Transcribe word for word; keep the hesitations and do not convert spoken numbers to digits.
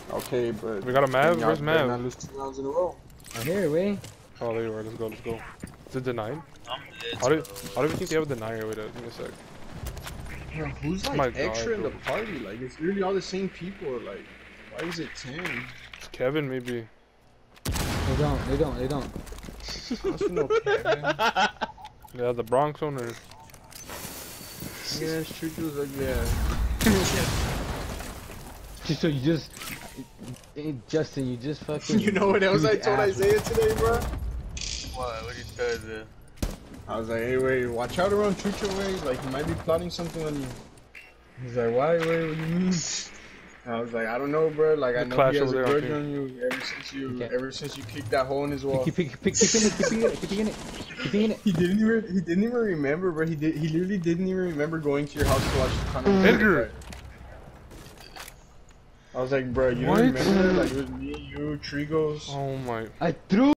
Okay, but we got a Mav. Where's Mav? Not lose two rounds in a row. I'm here, way. Oh, there you are. Let's go. Let's go. Is it denied? I'm dead. How do how do you think they have a denier? Wait, give me a sec. Bro, who's like My extra God, in the bro. party? Like it's literally all the same people. Like, why is it ten? It's Kevin, maybe. They don't, they don't, they don't. Also no Kevin. Yeah, the Bronx owner. Yeah, Street was like, yeah. Just so you just, eh, Justin, you just fucking. You know what else I told Isaiah today, bro? What? What you tell you? I was like, hey, wait, watch out around Chucho way. Like, he might be plotting something on you. He's like, why? Wait, what do you mean? I was like, I don't know, bro. Like, I The know clash he has a over there, grudge I on you ever since you, Okay. ever since you kicked that hole in his wall. Keep, keep, keep, keep in it, keep in it, keep in it, keep in it. He didn't even, he didn't even remember, bro. He did, he literally didn't even remember going to your house to watch the Conor. Edgar. I was like, bro, you What? don't remember? Like, it was me, you, Trigos. Oh my. I threw.